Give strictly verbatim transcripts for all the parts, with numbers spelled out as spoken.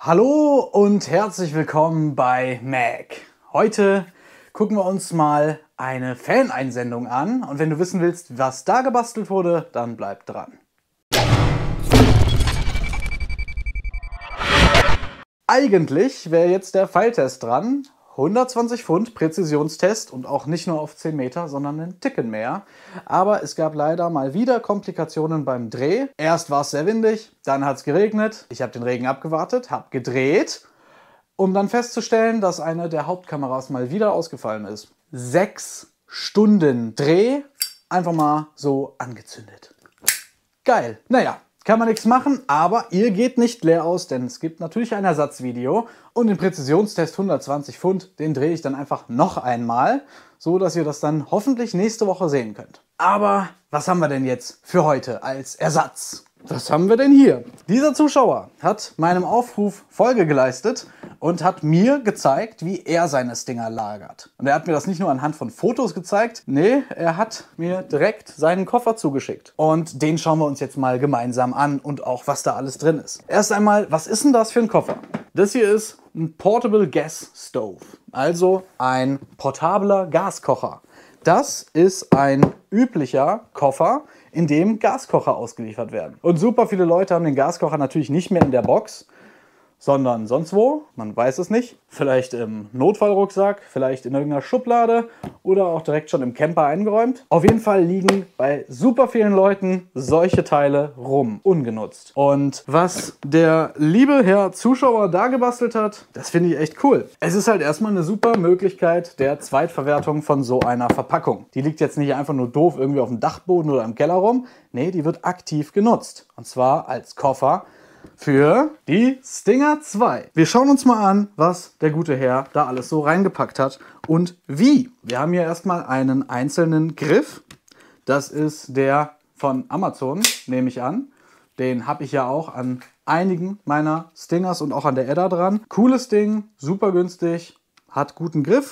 Hallo und herzlich willkommen bei Mac. Heute gucken wir uns mal eine Fan-Einsendung an und wenn du wissen willst, was da gebastelt wurde, dann bleib dran. Eigentlich wäre jetzt der Pfeiltest dran. hundertzwanzig Pfund Präzisionstest und auch nicht nur auf zehn Meter, sondern einen Ticken mehr. Aber es gab leider mal wieder Komplikationen beim Dreh. Erst war es sehr windig, dann hat es geregnet. Ich habe den Regen abgewartet, habe gedreht, um dann festzustellen, dass eine der Hauptkameras mal wieder ausgefallen ist. Sechs Stunden Dreh, einfach mal so angezündet. Geil. Naja. Kann man nichts machen, aber ihr geht nicht leer aus, denn es gibt natürlich ein Ersatzvideo und den Präzisionstest hundertzwanzig Pfund, den drehe ich dann einfach noch einmal, so dass ihr das dann hoffentlich nächste Woche sehen könnt. Aber was haben wir denn jetzt für heute als Ersatz? Was haben wir denn hier? Dieser Zuschauer hat meinem Aufruf Folge geleistet und hat mir gezeigt, wie er seine Stinger lagert. Und er hat mir das nicht nur anhand von Fotos gezeigt, nee, er hat mir direkt seinen Koffer zugeschickt. Und den schauen wir uns jetzt mal gemeinsam an und auch, was da alles drin ist. Erst einmal, was ist denn das für ein Koffer? Das hier ist ein Portable Gas Stove, also ein portabler Gaskocher. Das ist ein üblicher Koffer, in dem Gaskocher ausgeliefert werden. Und super viele Leute haben den Gaskocher natürlich nicht mehr in der Box, sondern sonst wo, man weiß es nicht. Vielleicht im Notfallrucksack, vielleicht in irgendeiner Schublade oder auch direkt schon im Camper eingeräumt. Auf jeden Fall liegen bei super vielen Leuten solche Teile rum, ungenutzt. Und was der liebe Herr Zuschauer da gebastelt hat, das finde ich echt cool. Es ist halt erstmal eine super Möglichkeit der Zweitverwertung von so einer Verpackung. Die liegt jetzt nicht einfach nur doof irgendwie auf dem Dachboden oder im Keller rum. Nee, die wird aktiv genutzt. Und zwar als Koffer für die Stinger zwei. Wir schauen uns mal an, was der gute Herr da alles so reingepackt hat und wie. Wir haben hier erstmal einen einzelnen Griff. Das ist der von Amazon, nehme ich an. Den habe ich ja auch an einigen meiner Stingers und auch an der Edda dran. Cooles Ding, super günstig, hat guten Griff.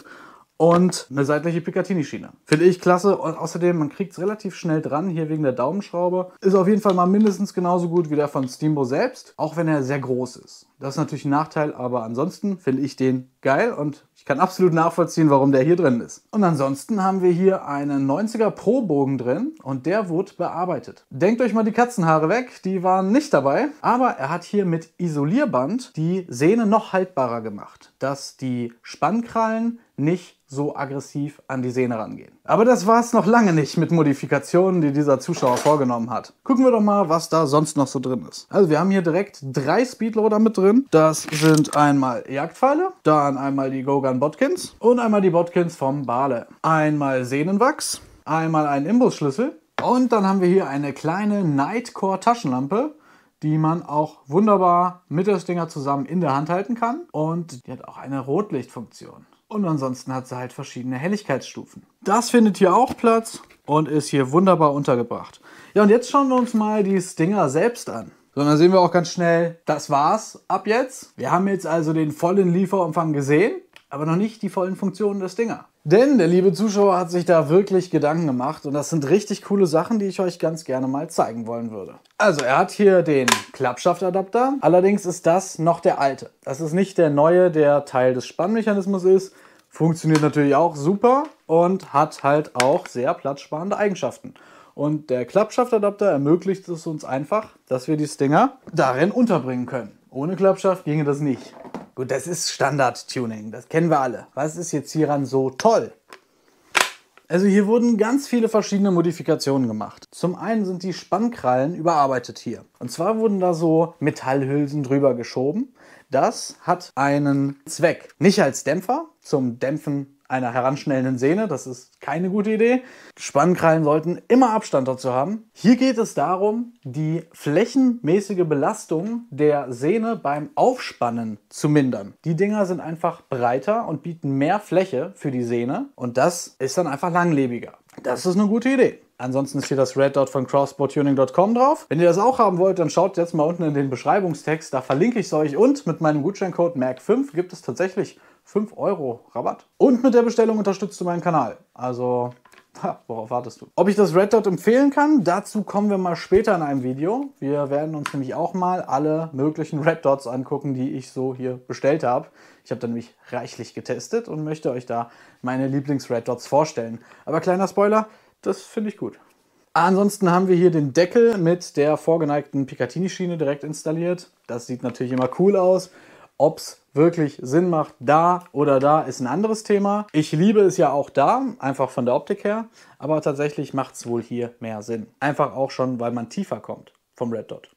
Und eine seitliche Picatinny-Schiene. Finde ich klasse. Und außerdem, man kriegt es relativ schnell dran, hier wegen der Daumenschraube. Ist auf jeden Fall mal mindestens genauso gut wie der von Steambo selbst, auch wenn er sehr groß ist. Das ist natürlich ein Nachteil, aber ansonsten finde ich den geil und ich kann absolut nachvollziehen, warum der hier drin ist. Und ansonsten haben wir hier einen neunziger Pro-Bogen drin und der wurde bearbeitet. Denkt euch mal die Katzenhaare weg, die waren nicht dabei, aber er hat hier mit Isolierband die Sehne noch haltbarer gemacht, dass die Spannkrallen nicht so aggressiv an die Sehne rangehen. Aber das war es noch lange nicht mit Modifikationen, die dieser Zuschauer vorgenommen hat. Gucken wir doch mal, was da sonst noch so drin ist. Also wir haben hier direkt drei Speedloader mit drin. Das sind einmal Jagdpfeile, dann einmal die Gogan Bodkins und einmal die Bodkins vom Bale. Einmal Sehnenwachs, einmal einen Imbusschlüssel und dann haben wir hier eine kleine Nightcore Taschenlampe, die man auch wunderbar mit der Stinger zusammen in der Hand halten kann. Und die hat auch eine Rotlichtfunktion. Und ansonsten hat sie halt verschiedene Helligkeitsstufen. Das findet hier auch Platz und ist hier wunderbar untergebracht. Ja, und jetzt schauen wir uns mal die Stinger selbst an. So, dann sehen wir auch ganz schnell, das war's ab jetzt. Wir haben jetzt also den vollen Lieferumfang gesehen, aber noch nicht die vollen Funktionen der Stinger. Denn der liebe Zuschauer hat sich da wirklich Gedanken gemacht und das sind richtig coole Sachen, die ich euch ganz gerne mal zeigen wollen würde. Also er hat hier den Klappschaftadapter, allerdings ist das noch der alte. Das ist nicht der neue, der Teil des Spannmechanismus ist. Funktioniert natürlich auch super und hat halt auch sehr platzsparende Eigenschaften. Und der Klappschaftadapter ermöglicht es uns einfach, dass wir die Stinger darin unterbringen können. Ohne Klappschaft ginge das nicht. Gut, das ist Standard-Tuning, das kennen wir alle. Was ist jetzt hieran so toll? Also hier wurden ganz viele verschiedene Modifikationen gemacht. Zum einen sind die Spannkrallen überarbeitet hier. Und zwar wurden da so Metallhülsen drüber geschoben. Das hat einen Zweck. Nicht als Dämpfer zum Dämpfen einer heranschnellenden Sehne, das ist keine gute Idee. Spannkrallen sollten immer Abstand dazu haben. Hier geht es darum, die flächenmäßige Belastung der Sehne beim Aufspannen zu mindern. Die Dinger sind einfach breiter und bieten mehr Fläche für die Sehne und das ist dann einfach langlebiger. Das ist eine gute Idee. Ansonsten ist hier das Red Dot von crossbow tuning punkt com drauf. Wenn ihr das auch haben wollt, dann schaut jetzt mal unten in den Beschreibungstext, da verlinke ich es euch und mit meinem Gutscheincode M A C fünf gibt es tatsächlich fünf Euro Rabatt. Und mit der Bestellung unterstützt du meinen Kanal. Also Ha, worauf wartest du? Ob ich das Red Dot empfehlen kann, dazu kommen wir mal später in einem Video. Wir werden uns nämlich auch mal alle möglichen Red Dots angucken, die ich so hier bestellt habe. Ich habe dann nämlich reichlich getestet und möchte euch da meine Lieblings-Red Dots vorstellen. Aber kleiner Spoiler, das finde ich gut. Ansonsten haben wir hier den Deckel mit der vorgeneigten Picatinny-Schiene direkt installiert. Das sieht natürlich immer cool aus. Ob es wirklich Sinn macht, da oder da, ist ein anderes Thema. Ich liebe es ja auch da, einfach von der Optik her. Aber tatsächlich macht es wohl hier mehr Sinn. Einfach auch schon, weil man tiefer kommt vom Red Dot.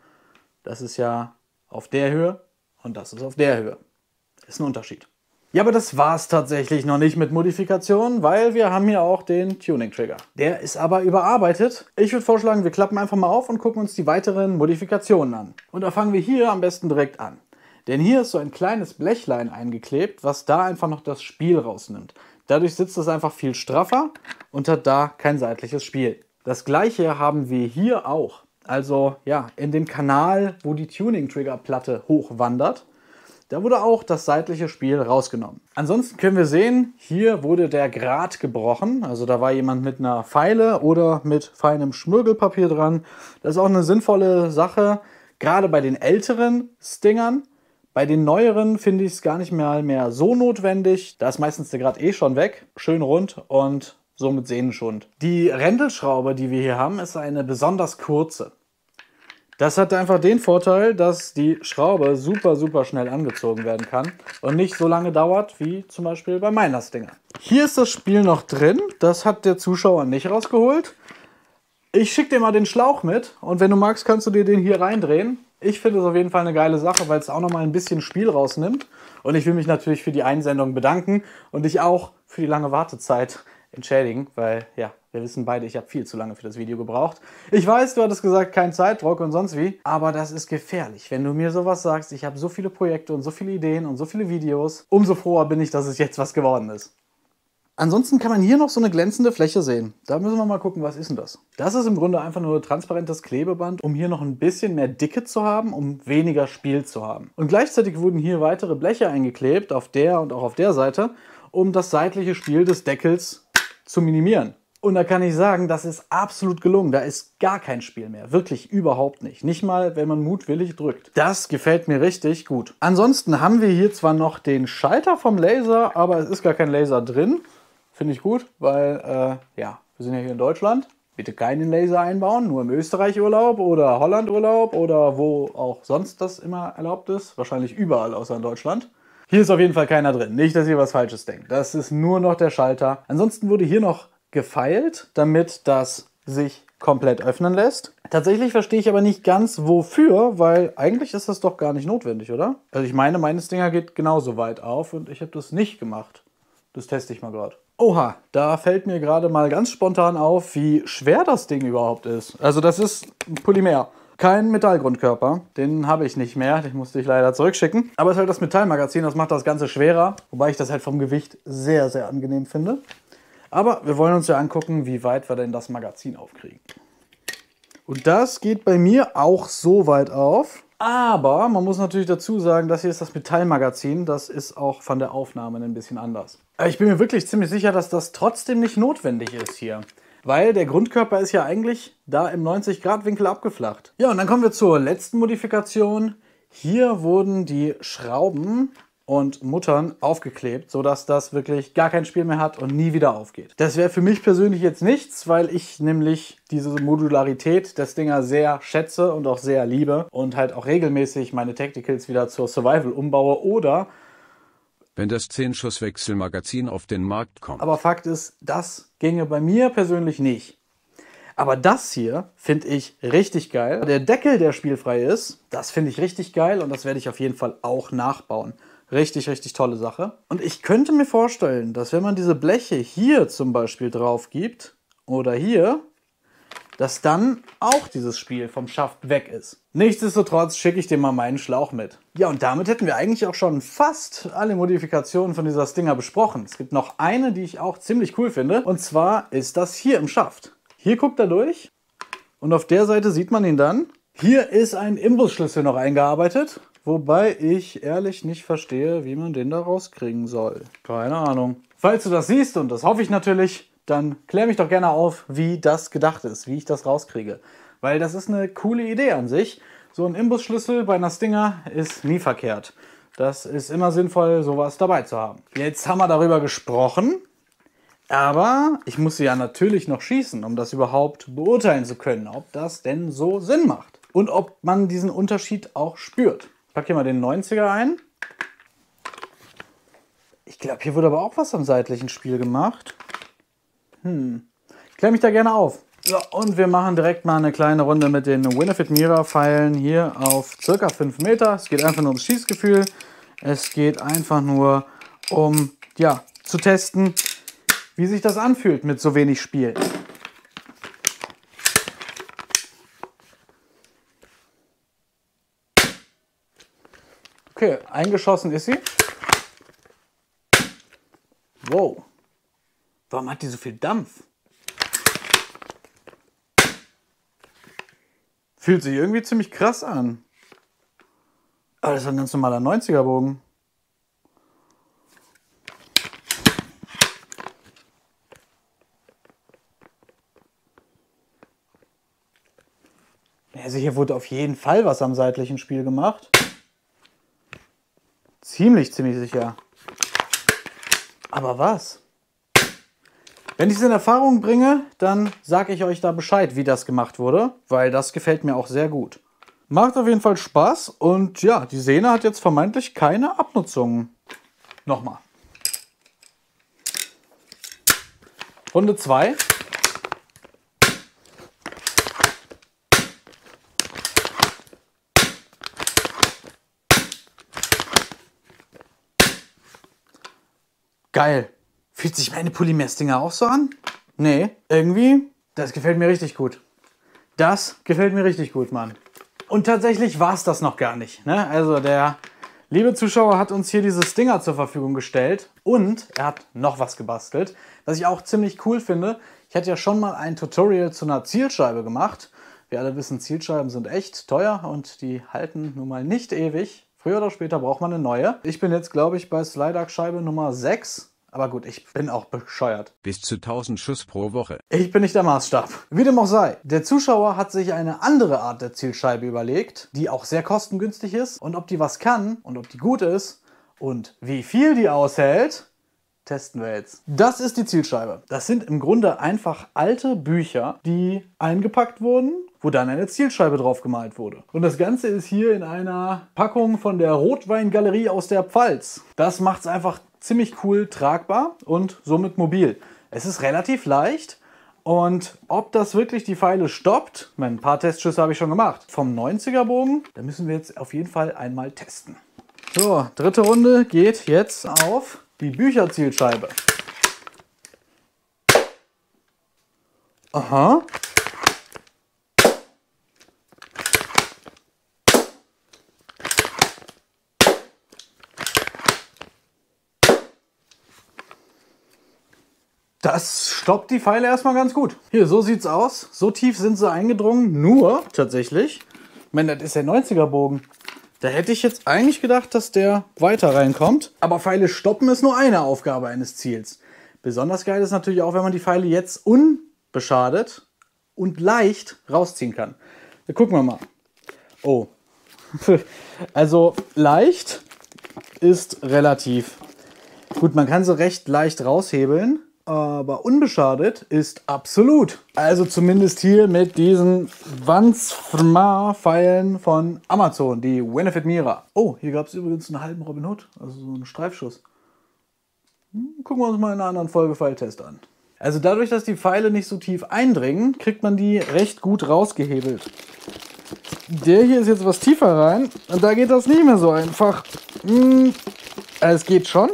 Das ist ja auf der Höhe und das ist auf der Höhe. Ist ein Unterschied. Ja, aber das war es tatsächlich noch nicht mit Modifikationen, weil wir haben hier auch den Tuning-Trigger. Der ist aber überarbeitet. Ich würde vorschlagen, wir klappen einfach mal auf und gucken uns die weiteren Modifikationen an. Und da fangen wir hier am besten direkt an. Denn hier ist so ein kleines Blechlein eingeklebt, was da einfach noch das Spiel rausnimmt. Dadurch sitzt es einfach viel straffer und hat da kein seitliches Spiel. Das gleiche haben wir hier auch. Also ja, in dem Kanal, wo die Tuning-Trigger-Platte hochwandert. Da wurde auch das seitliche Spiel rausgenommen. Ansonsten können wir sehen, hier wurde der Grat gebrochen. Also da war jemand mit einer Feile oder mit feinem Schmirgelpapier dran. Das ist auch eine sinnvolle Sache, gerade bei den älteren Stingern. Bei den neueren finde ich es gar nicht mehr, mehr so notwendig. Da ist meistens der Grat eh schon weg, schön rund und somit sehnenschonend. Die Rändelschraube, die wir hier haben, ist eine besonders kurze. Das hat einfach den Vorteil, dass die Schraube super, super schnell angezogen werden kann und nicht so lange dauert, wie zum Beispiel bei meiner Stinger. Hier ist das Spiel noch drin, das hat der Zuschauer nicht rausgeholt. Ich schicke dir mal den Schlauch mit und wenn du magst, kannst du dir den hier reindrehen. Ich finde es auf jeden Fall eine geile Sache, weil es auch nochmal ein bisschen Spiel rausnimmt. Und ich will mich natürlich für die Einsendung bedanken und dich auch für die lange Wartezeit entschädigen, weil, ja, wir wissen beide, ich habe viel zu lange für das Video gebraucht. Ich weiß, du hattest gesagt, kein Zeitdruck und sonst wie, aber das ist gefährlich. Wenn du mir sowas sagst, ich habe so viele Projekte und so viele Ideen und so viele Videos, umso froher bin ich, dass es jetzt was geworden ist. Ansonsten kann man hier noch so eine glänzende Fläche sehen. Da müssen wir mal gucken, was ist denn das? Das ist im Grunde einfach nur transparentes Klebeband, um hier noch ein bisschen mehr Dicke zu haben, um weniger Spiel zu haben. Und gleichzeitig wurden hier weitere Bleche eingeklebt, auf der und auch auf der Seite, um das seitliche Spiel des Deckels zu minimieren. Und da kann ich sagen, das ist absolut gelungen. Da ist gar kein Spiel mehr. Wirklich überhaupt nicht. Nicht mal, wenn man mutwillig drückt. Das gefällt mir richtig gut. Ansonsten haben wir hier zwar noch den Schalter vom Laser, aber es ist gar kein Laser drin. Finde ich gut, weil, äh, ja, wir sind ja hier in Deutschland. Bitte keinen Laser einbauen, nur im Österreich-Urlaub oder Holland-Urlaub oder wo auch sonst das immer erlaubt ist. Wahrscheinlich überall außer in Deutschland. Hier ist auf jeden Fall keiner drin. Nicht, dass ihr was Falsches denkt. Das ist nur noch der Schalter. Ansonsten wurde hier noch gefeilt, damit das sich komplett öffnen lässt. Tatsächlich verstehe ich aber nicht ganz wofür, weil eigentlich ist das doch gar nicht notwendig, oder? Also ich meine, meine Stinger geht genauso weit auf und ich habe das nicht gemacht. Das teste ich mal gerade. Oha, da fällt mir gerade mal ganz spontan auf, wie schwer das Ding überhaupt ist. Also das ist ein Polymer. Kein Metallgrundkörper, den habe ich nicht mehr, den musste ich leider zurückschicken. Aber es ist halt das Metallmagazin, das macht das Ganze schwerer, wobei ich das halt vom Gewicht sehr, sehr angenehm finde. Aber wir wollen uns ja angucken, wie weit wir denn das Magazin aufkriegen. Und das geht bei mir auch so weit auf. Aber man muss natürlich dazu sagen, das hier ist das Metallmagazin, das ist auch von der Aufnahme ein bisschen anders. Aber ich bin mir wirklich ziemlich sicher, dass das trotzdem nicht notwendig ist hier. Weil der Grundkörper ist ja eigentlich da im neunzig Grad Winkel abgeflacht. Ja, und dann kommen wir zur letzten Modifikation. Hier wurden die Schrauben und Muttern aufgeklebt, sodass das wirklich gar kein Spiel mehr hat und nie wieder aufgeht. Das wäre für mich persönlich jetzt nichts, weil ich nämlich diese Modularität des Dinger sehr schätze und auch sehr liebe und halt auch regelmäßig meine Tacticals wieder zur Survival umbaue oder wenn das zehn Schuss Wechselmagazin auf den Markt kommt. Aber Fakt ist, das ginge bei mir persönlich nicht. Aber das hier finde ich richtig geil. Der Deckel, der spielfrei ist, das finde ich richtig geil und das werde ich auf jeden Fall auch nachbauen. Richtig, richtig tolle Sache. Und ich könnte mir vorstellen, dass wenn man diese Bleche hier zum Beispiel drauf gibt oder hier, dass dann auch dieses Spiel vom Schaft weg ist. Nichtsdestotrotz schicke ich dir mal meinen Schlauch mit. Ja, und damit hätten wir eigentlich auch schon fast alle Modifikationen von dieser Stinger besprochen. Es gibt noch eine, die ich auch ziemlich cool finde. Und zwar ist das hier im Schaft. Hier guckt er durch und auf der Seite sieht man ihn dann. Hier ist ein Imbusschlüssel noch eingearbeitet. Wobei ich ehrlich nicht verstehe, wie man den da rauskriegen soll. Keine Ahnung. Falls du das siehst, und das hoffe ich natürlich, dann klär mich doch gerne auf, wie das gedacht ist, wie ich das rauskriege. Weil das ist eine coole Idee an sich. So ein Imbusschlüssel bei einer Stinger ist nie verkehrt. Das ist immer sinnvoll, sowas dabei zu haben. Jetzt haben wir darüber gesprochen, aber ich muss sie ja natürlich noch schießen, um das überhaupt beurteilen zu können, ob das denn so Sinn macht. Und ob man diesen Unterschied auch spürt. Ich packe hier mal den neunziger ein. Ich glaube, hier wurde aber auch was am seitlichen Spiel gemacht. Hm. Ich kläre mich da gerne auf. So, und wir machen direkt mal eine kleine Runde mit den Winifred Mira Pfeilen hier auf circa fünf Meter. Es geht einfach nur ums Schießgefühl. Es geht einfach nur um, ja, zu testen, wie sich das anfühlt mit so wenig Spiel. Okay, eingeschossen ist sie. Wow. Warum hat die so viel Dampf? Fühlt sich irgendwie ziemlich krass an. Aber das ist ein ganz normaler neunziger Bogen. Also hier wurde auf jeden Fall was am seitlichen Spiel gemacht. Ziemlich, ziemlich sicher. Aber was? Wenn ich es in Erfahrung bringe, dann sage ich euch da Bescheid, wie das gemacht wurde, weil das gefällt mir auch sehr gut. Macht auf jeden Fall Spaß und ja, die Sehne hat jetzt vermeintlich keine Abnutzungen. Nochmal. Runde zwei. Geil. Fühlt sich meine Polymer-Stinger auch so an? Nee, irgendwie, das gefällt mir richtig gut. Das gefällt mir richtig gut, Mann. Und tatsächlich war es das noch gar nicht. Ne? Also der liebe Zuschauer hat uns hier diese Stinger zur Verfügung gestellt und er hat noch was gebastelt, was ich auch ziemlich cool finde. Ich hatte ja schon mal ein Tutorial zu einer Zielscheibe gemacht. Wir alle wissen, Zielscheiben sind echt teuer und die halten nun mal nicht ewig. Früher oder später braucht man eine neue. Ich bin jetzt, glaube ich, bei Slideack-Scheibe Nummer sechs. Aber gut, ich bin auch bescheuert. Bis zu tausend Schuss pro Woche. Ich bin nicht der Maßstab. Wie dem auch sei, der Zuschauer hat sich eine andere Art der Zielscheibe überlegt, die auch sehr kostengünstig ist. Und ob die was kann und ob die gut ist und wie viel die aushält, testen wir jetzt. Das ist die Zielscheibe. Das sind im Grunde einfach alte Bücher, die eingepackt wurden, wo dann eine Zielscheibe drauf gemalt wurde. Und das Ganze ist hier in einer Packung von der Rotweingalerie aus der Pfalz. Das macht es einfach ziemlich cool tragbar und somit mobil. Es ist relativ leicht und ob das wirklich die Pfeile stoppt, ein paar Testschüsse habe ich schon gemacht. Vom neunziger Bogen, da müssen wir jetzt auf jeden Fall einmal testen. So, dritte Runde geht jetzt auf die Bücherzielscheibe. Aha. Das stoppt die Pfeile erstmal ganz gut. Hier, so sieht's aus. So tief sind sie eingedrungen. Nur, tatsächlich, ich meine, das ist der neunziger Bogen. Da hätte ich jetzt eigentlich gedacht, dass der weiter reinkommt. Aber Pfeile stoppen ist nur eine Aufgabe eines Ziels. Besonders geil ist natürlich auch, wenn man die Pfeile jetzt unbeschadet und leicht rausziehen kann. Da gucken wir mal. Oh. Also leicht ist relativ. Gut, man kann sie recht leicht raushebeln. Aber unbeschadet ist absolut. Also zumindest hier mit diesen Vansfrma-Pfeilen von Amazon, die Winifred Mira. Oh, hier gab es übrigens einen halben Robin Hood, also so einen Streifschuss. Hm, gucken wir uns mal in einer anderen Folge Pfeiltest an. Also dadurch, dass die Pfeile nicht so tief eindringen, kriegt man die recht gut rausgehebelt. Der hier ist jetzt was tiefer rein und da geht das nicht mehr so einfach. Hm, es geht schon.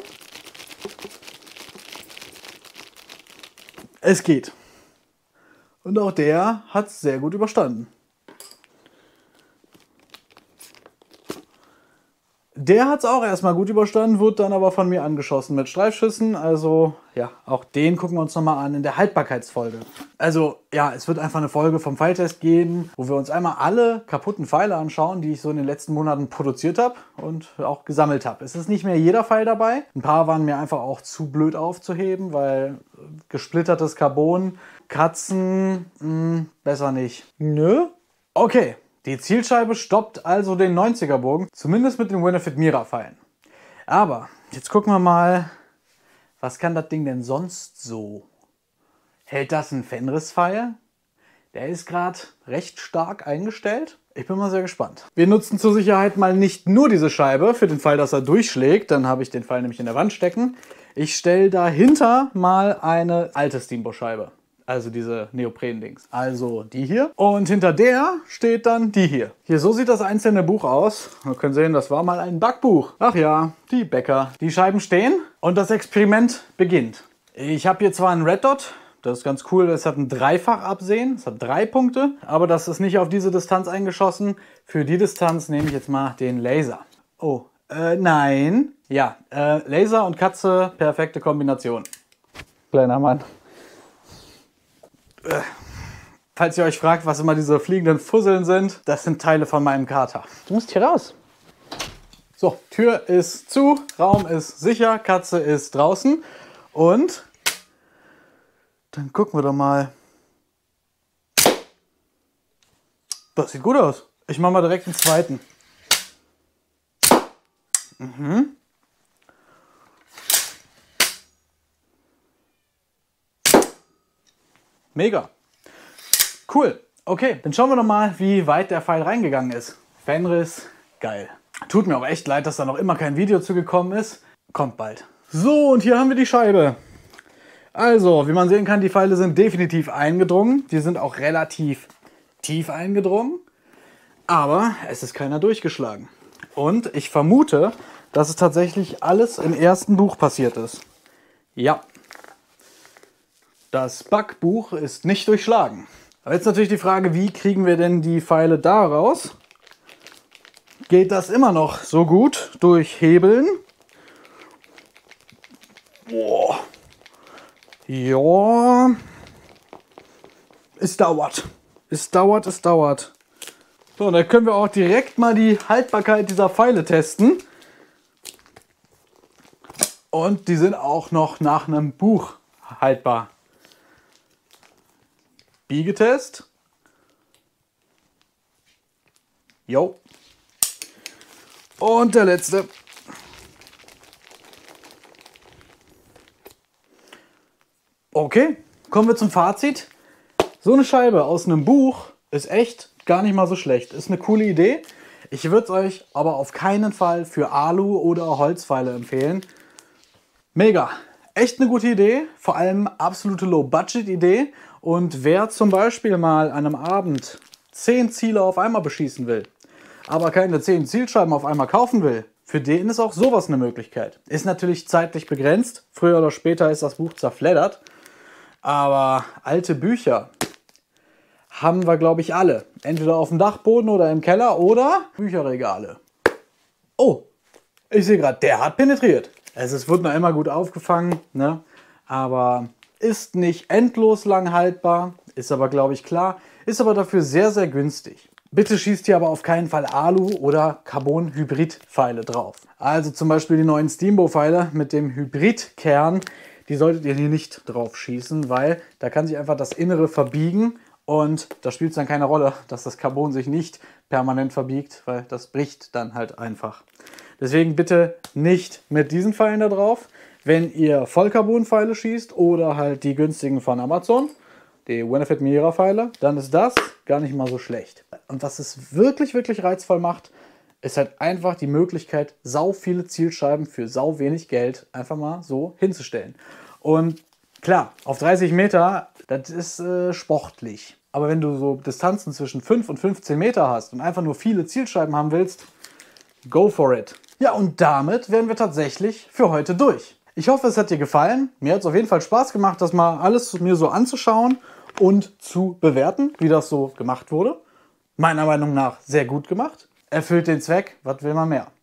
Es geht. Und auch der hat es sehr gut überstanden. Der hat es auch erstmal gut überstanden, wurde dann aber von mir angeschossen mit Streifschüssen. Also ja, auch den gucken wir uns nochmal an in der Haltbarkeitsfolge. Also ja, es wird einfach eine Folge vom Pfeiltest geben, wo wir uns einmal alle kaputten Pfeile anschauen, die ich so in den letzten Monaten produziert habe und auch gesammelt habe. Es ist nicht mehr jeder Pfeil dabei. Ein paar waren mir einfach auch zu blöd aufzuheben, weil gesplittertes Carbon, Katzen, mh, besser nicht. Nö. Okay. Die Zielscheibe stoppt also den neunziger Bogen, zumindest mit den Winifred Mira Pfeilen. Aber jetzt gucken wir mal, was kann das Ding denn sonst so? Hält das ein Fenris-Pfeil? Der ist gerade recht stark eingestellt. Ich bin mal sehr gespannt. Wir nutzen zur Sicherheit mal nicht nur diese Scheibe für den Fall, dass er durchschlägt. Dann habe ich den Pfeil nämlich in der Wand stecken. Ich stelle dahinter mal eine alte Steamboat-Scheibe. Also diese Neopren-Dings. Also die hier. Und hinter der steht dann die hier. Hier, so sieht das einzelne Buch aus. Wir können sehen, das war mal ein Backbuch. Ach ja, die Bäcker. Die Scheiben stehen und das Experiment beginnt. Ich habe hier zwar einen Red Dot. Das ist ganz cool. Das hat ein Dreifach-Absehen. Das hat drei Punkte. Aber das ist nicht auf diese Distanz eingeschossen. Für die Distanz nehme ich jetzt mal den Laser. Oh, äh, nein. Ja, äh, Laser und Katze, perfekte Kombination. Kleiner Mann. Falls ihr euch fragt, was immer diese fliegenden Fusseln sind, das sind Teile von meinem Kater. Du musst hier raus. So, Tür ist zu, Raum ist sicher, Katze ist draußen. Und dann gucken wir doch mal. Das sieht gut aus. Ich mache mal direkt den zweiten. Mhm. Mega. Cool. Okay, dann schauen wir noch mal, wie weit der Pfeil reingegangen ist. Fenris, geil. Tut mir aber echt leid, dass da noch immer kein Video zugekommen ist. Kommt bald. So, und hier haben wir die Scheibe. Also, wie man sehen kann, die Pfeile sind definitiv eingedrungen. Die sind auch relativ tief eingedrungen. Aber es ist keiner durchgeschlagen. Und ich vermute, dass es tatsächlich alles im ersten Buch passiert ist. Ja. Das Backbuch ist nicht durchschlagen. Aber jetzt natürlich die Frage, wie kriegen wir denn die Pfeile da raus? Geht das immer noch so gut durch Hebeln? Boah. Ja. Es dauert. Es dauert, es dauert. So, und dann können wir auch direkt mal die Haltbarkeit dieser Pfeile testen. Und die sind auch noch nach einem Buch haltbar. Biegetest. Jo. Und der letzte. Okay, kommen wir zum Fazit. So eine Scheibe aus einem Buch ist echt gar nicht mal so schlecht. Ist eine coole Idee. Ich würde es euch aber auf keinen Fall für Alu- oder Holzpfeile empfehlen. Mega. Echt eine gute Idee. Vor allem absolute Low-Budget-Idee. Und wer zum Beispiel mal an einem Abend zehn Ziele auf einmal beschießen will, aber keine zehn Zielscheiben auf einmal kaufen will, für den ist auch sowas eine Möglichkeit. Ist natürlich zeitlich begrenzt. Früher oder später ist das Buch zerfleddert. Aber alte Bücher haben wir, glaube ich, alle. Entweder auf dem Dachboden oder im Keller oder Bücherregale. Oh, ich sehe gerade, der hat penetriert. Also es wird noch immer gut aufgefangen, ne? Aber ist nicht endlos lang haltbar, ist aber, glaube ich, klar, ist aber dafür sehr, sehr günstig. Bitte schießt hier aber auf keinen Fall Alu- oder Carbon-Hybrid-Pfeile drauf. Also zum Beispiel die neuen Steamboat-Pfeile mit dem Hybrid-Kern, die solltet ihr hier nicht drauf schießen, weil da kann sich einfach das Innere verbiegen und da spielt es dann keine Rolle, dass das Carbon sich nicht permanent verbiegt, weil das bricht dann halt einfach. Deswegen bitte nicht mit diesen Pfeilen da drauf. Wenn ihr Vollcarbon-Pfeile schießt oder halt die günstigen von Amazon, die Winifred Mira Pfeile, dann ist das gar nicht mal so schlecht. Und was es wirklich, wirklich reizvoll macht, ist halt einfach die Möglichkeit, sau viele Zielscheiben für sau wenig Geld einfach mal so hinzustellen. Und klar, auf dreißig Meter, das ist äh, sportlich. Aber wenn du so Distanzen zwischen fünf und fünfzehn Meter hast und einfach nur viele Zielscheiben haben willst, go for it. Ja, und damit wären wir tatsächlich für heute durch. Ich hoffe, es hat dir gefallen. Mir hat es auf jeden Fall Spaß gemacht, das mal alles mir so anzuschauen und zu bewerten, wie das so gemacht wurde. Meiner Meinung nach sehr gut gemacht. Erfüllt den Zweck, was will man mehr?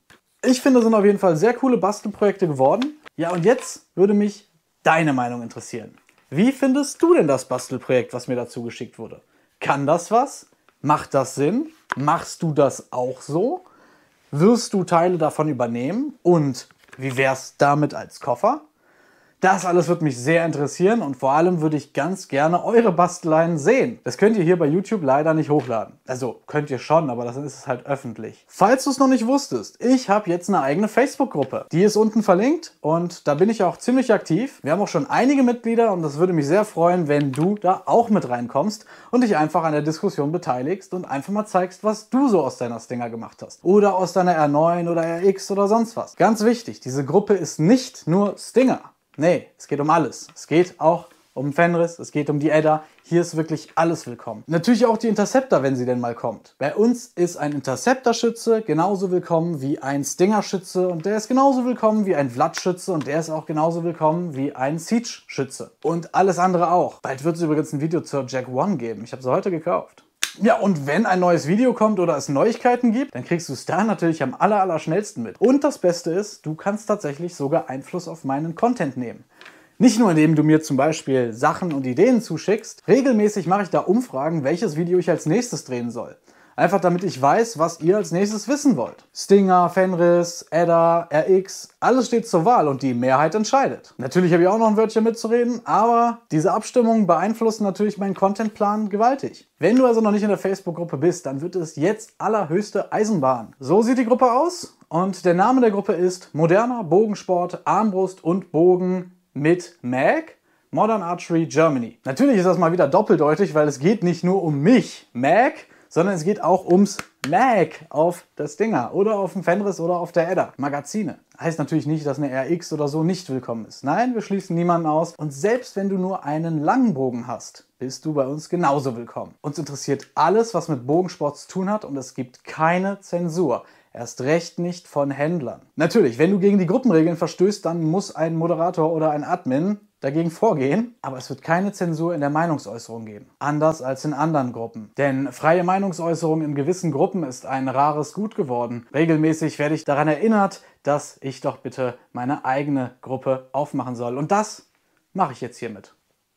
Ich finde, das sind auf jeden Fall sehr coole Bastelprojekte geworden. Ja, und jetzt würde mich deine Meinung interessieren. Wie findest du denn das Bastelprojekt, was mir dazu geschickt wurde? Kann das was? Macht das Sinn? Machst du das auch so? Wirst du Teile davon übernehmen? Und wie wär's damit als Koffer? Das alles würde mich sehr interessieren und vor allem würde ich ganz gerne eure Basteleien sehen. Das könnt ihr hier bei YouTube leider nicht hochladen. Also könnt ihr schon, aber dann ist es halt öffentlich. Falls du es noch nicht wusstest, ich habe jetzt eine eigene Facebook-Gruppe. Die ist unten verlinkt und da bin ich auch ziemlich aktiv. Wir haben auch schon einige Mitglieder und das würde mich sehr freuen, wenn du da auch mit reinkommst und dich einfach an der Diskussion beteiligst und einfach mal zeigst, was du so aus deiner Stinger gemacht hast. Oder aus deiner R neun oder R X oder sonst was. Ganz wichtig, diese Gruppe ist nicht nur Stinger. Nee, es geht um alles. Es geht auch um Fenris, es geht um die Edda. Hier ist wirklich alles willkommen. Natürlich auch die Interceptor, wenn sie denn mal kommt. Bei uns ist ein Interceptor-Schütze genauso willkommen wie ein Stinger-Schütze und der ist genauso willkommen wie ein Vlad-Schütze und der ist auch genauso willkommen wie ein Siege-Schütze. Und alles andere auch. Bald wird es übrigens ein Video zur Jack One geben. Ich habe sie heute gekauft. Ja, und wenn ein neues Video kommt oder es Neuigkeiten gibt, dann kriegst du es da natürlich am aller, aller schnellsten mit. Und das Beste ist, du kannst tatsächlich sogar Einfluss auf meinen Content nehmen. Nicht nur, indem du mir zum Beispiel Sachen und Ideen zuschickst. Regelmäßig mache ich da Umfragen, welches Video ich als nächstes drehen soll. Einfach damit ich weiß, was ihr als nächstes wissen wollt. Stinger, Fenris, Edda, R X, alles steht zur Wahl und die Mehrheit entscheidet. Natürlich habe ich auch noch ein Wörtchen mitzureden, aber diese Abstimmungen beeinflussen natürlich meinen Contentplan gewaltig. Wenn du also noch nicht in der Facebook-Gruppe bist, dann wird es jetzt allerhöchste Eisenbahn. So sieht die Gruppe aus und der Name der Gruppe ist Moderner Bogensport, Armbrust und Bogen mit Mag. Modern Archery Germany. Natürlich ist das mal wieder doppeldeutig, weil es geht nicht nur um mich, Mag, sondern es geht auch ums Mag auf der Stinger oder auf dem Fenris oder auf der Edda. Magazine. Heißt natürlich nicht, dass eine R X oder so nicht willkommen ist. Nein, wir schließen niemanden aus. Und selbst wenn du nur einen langen Bogen hast, bist du bei uns genauso willkommen. Uns interessiert alles, was mit Bogensport zu tun hat und es gibt keine Zensur. Erst recht nicht von Händlern. Natürlich, wenn du gegen die Gruppenregeln verstößt, dann muss ein Moderator oder ein Admin dagegen vorgehen, aber es wird keine Zensur in der Meinungsäußerung geben. Anders als in anderen Gruppen. Denn freie Meinungsäußerung in gewissen Gruppen ist ein rares Gut geworden. Regelmäßig werde ich daran erinnert, dass ich doch bitte meine eigene Gruppe aufmachen soll. Und das mache ich jetzt hiermit.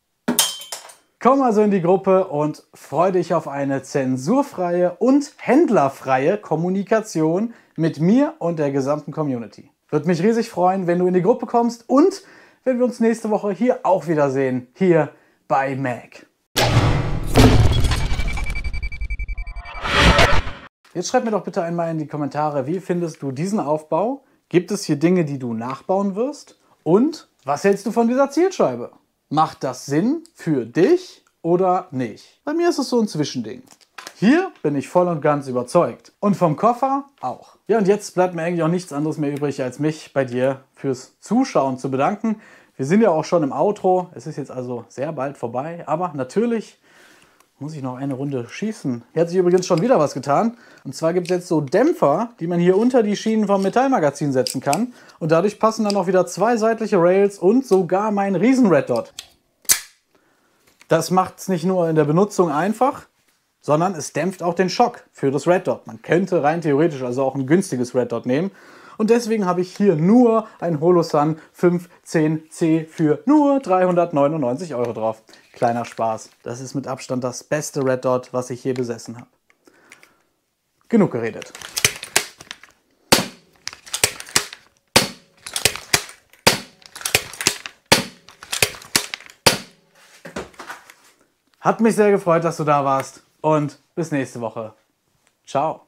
Komm also in die Gruppe und freu dich auf eine zensurfreie und händlerfreie Kommunikation mit mir und der gesamten Community. Würde mich riesig freuen, wenn du in die Gruppe kommst und wenn wir uns nächste Woche hier auch wiedersehen, hier bei Mag. Jetzt schreib mir doch bitte einmal in die Kommentare, wie findest du diesen Aufbau? Gibt es hier Dinge, die du nachbauen wirst? Und was hältst du von dieser Zielscheibe? Macht das Sinn für dich oder nicht? Bei mir ist es so ein Zwischending. Hier bin ich voll und ganz überzeugt. Und vom Koffer auch. Ja, und jetzt bleibt mir eigentlich auch nichts anderes mehr übrig, als mich bei dir fürs Zuschauen zu bedanken. Wir sind ja auch schon im Outro. Es ist jetzt also sehr bald vorbei. Aber natürlich muss ich noch eine Runde schießen. Hier hat sich übrigens schon wieder was getan. Und zwar gibt es jetzt so Dämpfer, die man hier unter die Schienen vom Metallmagazin setzen kann. Und dadurch passen dann auch wieder zwei seitliche Rails und sogar mein riesen Red Dot. Das macht es nicht nur in der Benutzung einfach, sondern es dämpft auch den Schock für das Red Dot. Man könnte rein theoretisch also auch ein günstiges Red Dot nehmen. Und deswegen habe ich hier nur ein Holosun fünf zehn C für nur dreihundertneunundneunzig Euro drauf. Kleiner Spaß. Das ist mit Abstand das beste Red Dot, was ich je besessen habe. Genug geredet. Hat mich sehr gefreut, dass du da warst. Und bis nächste Woche. Ciao.